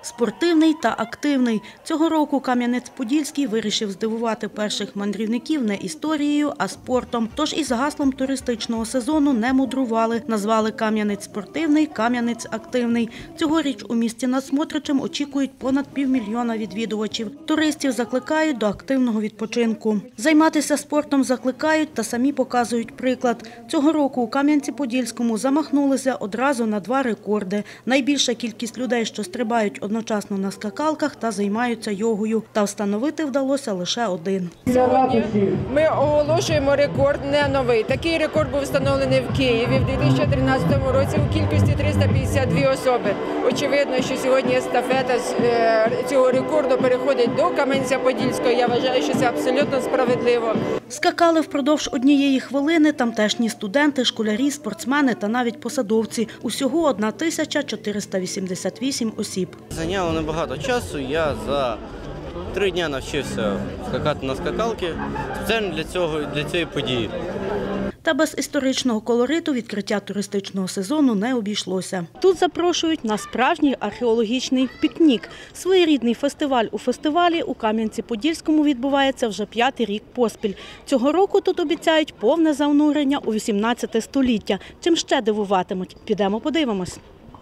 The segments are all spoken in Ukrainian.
Спортивний та активний. Цього року Кам'янець-Подільський вирішив здивувати перших мандрівників не історією, а спортом. Тож із гаслом туристичного сезону не мудрували. Назвали Кам'янець спортивний, Кам'янець активний. Цьогоріч у місті над Смотричем очікують понад 500 000 відвідувачів. Туристів закликають до активного відпочинку. Займатися спортом закликають та самі показують приклад. Цього року у Кам'янці-Подільському замахнулися одразу на 2 рекорди. Найбільша кількість людей, що стрибають одночасно на скакалках та займаються йогою. Та встановити вдалося лише один. Сьогодні ми оголошуємо рекорд не новий. Такий рекорд був встановлений в Києві в 2013 році у кількості 352 особи. Очевидно, що сьогодні естафета цього рекорду переходить до Кам'янця-Подільського. Я вважаю, що це абсолютно справедливо. Скакали впродовж 1 хвилини тамтешні студенти, школярі, спортсмени та навіть посадовці. Усього 1488 осіб. Зайняло небагато часу. Я за 3 дні навчився скакати на скакалки спеціально для цієї події. Та без історичного колориту відкриття туристичного сезону не обійшлося. Тут запрошують на справжній археологічний пікнік. Своєрідний фестиваль у фестивалі у Кам'янці-Подільському відбувається вже 5-й рік поспіль. Цього року тут обіцяють повне занурення у 18 століття. Чим ще дивуватимуть? Підемо подивимось.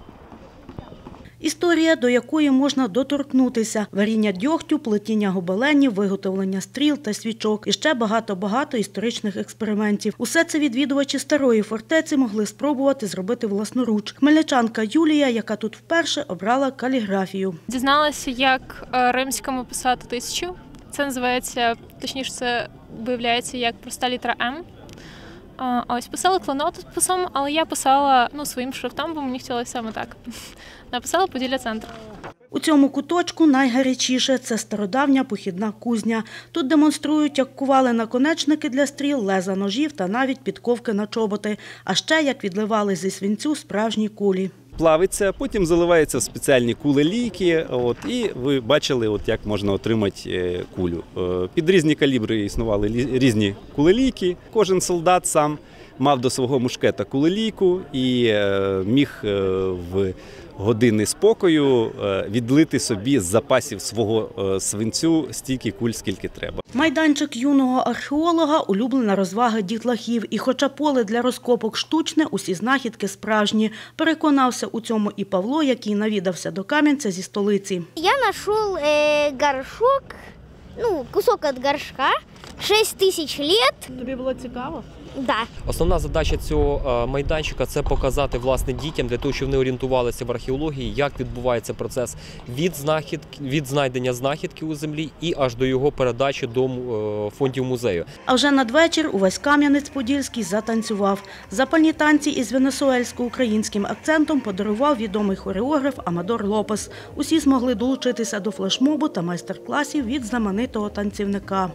Історія, до якої можна доторкнутися. Варіння дьогтю, плетіння гобеленів, виготовлення стріл та свічок. І ще багато історичних експериментів. Усе це відвідувачі старої фортеці могли спробувати зробити власноруч. Хмельничанка Юлія, яка тут вперше, обрала каліграфію. Дізналася, як римському писати 1000. Це називається, точніше, це виявляється як проста літера М. Ось, писала клинописом, але я писала своїм шрифтом, бо мені хотілося саме так. Написала Поділля-центр. У цьому куточку найгарячіше – це стародавня похідна кузня. Тут демонструють, як кували наконечники для стріл, леза ножів та навіть підковки на чоботи. А ще, як відливали зі свинцю справжні кулі. Плавиться, потім заливається в спеціальні кулелійки, і ви бачили, як можна отримати кулю. Під різні калібри існували різні кулелійки. Кожен солдат сам мав до свого мушкета кулелійку і міг в години спокою відлити собі з запасів свого свинцю стільки куль, скільки треба. Майданчик юного археолога – улюблена розвага дітлахів. І хоча поле для розкопок штучне, усі знахідки справжні. Переконався у цьому і Павло, який навідався до Кам'янця зі столиці. Я знайшов горшок, кусок від горшка, 6000 років. Тобі було цікаво? Да. Основна задача цього майданчика – це показати власне дітям, для того, щоб вони орієнтувалися в археології, як відбувається процес від знайдення знахідки у землі і аж до його передачі до фондів музею. А вже надвечір увесь Кам'янець-Подільський затанцював. Запальні танці із венесуельсько-українським акцентом подарував відомий хореограф Амадор Лопес. Усі змогли долучитися до флешмобу та майстер-класів від знаменитого танцівника.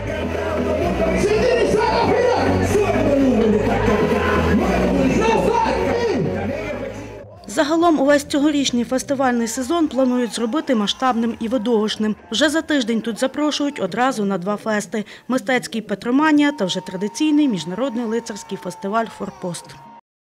Загалом увесь цьогорічний фестивальний сезон планують зробити масштабним і видовищним. Вже за тиждень тут запрошують одразу на 2 фести – мистецький «Петроманія» та вже традиційний міжнародний лицарський фестиваль «Форпост».